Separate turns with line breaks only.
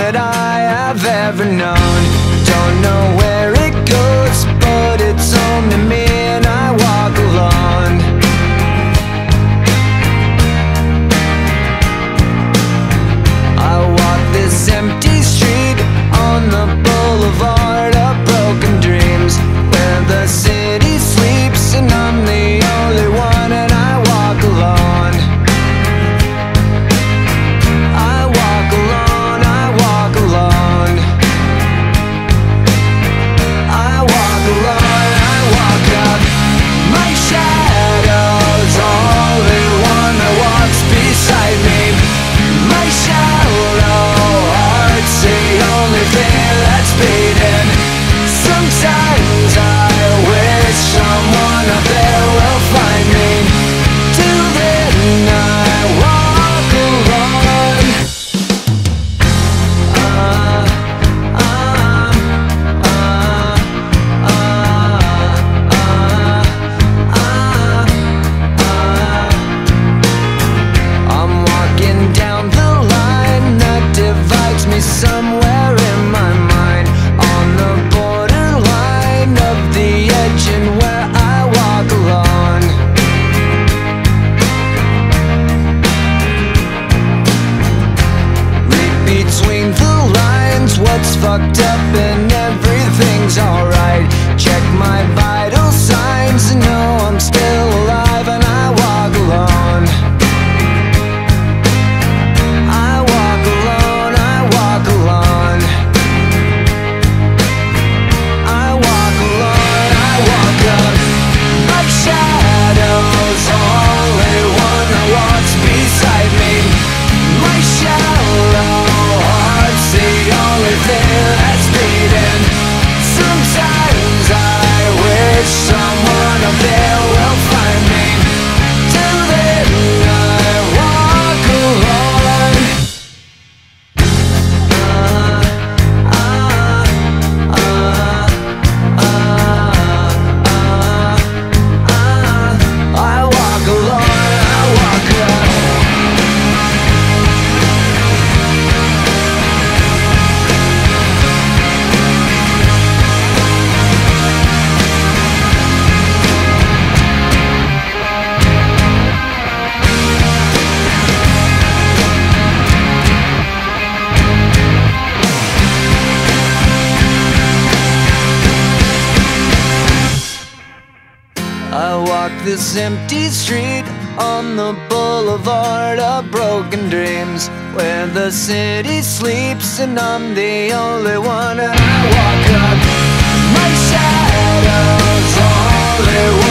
that I have ever known. Don't know where it goes, but it's home to me, and I walk alone. I walk this empty street on the boulevard of broken dreams, where the city sleeps and I'm the only one, and I walk alone. I walk alone, I walk alone. I walk alone, I walk up. My shadow's only one that walks beside me. My shallow heart's the only thing that's beating. Sometimes I wish someone up there will find me. Till then I walk alone. I'm walking down the line that divides me somewhere in my mind, on the borderline of the edge and where I walk alone. Read between the lines what's fucked up and everything's alright. Check my vital signs and know I'm still alive, and I walk alone. I walk alone, I walk alone. I walk alone, I walk up. My shadow's only one that walks beside me. My shallow heart's the only thing that's beating. Sometimes I wish someone up there will find me. Till then I walk alone. I walk alone, I walk up. I walk this empty street on the boulevard of broken dreams, where the city sleeps and I'm the only one, and I walk up. My shadow's only one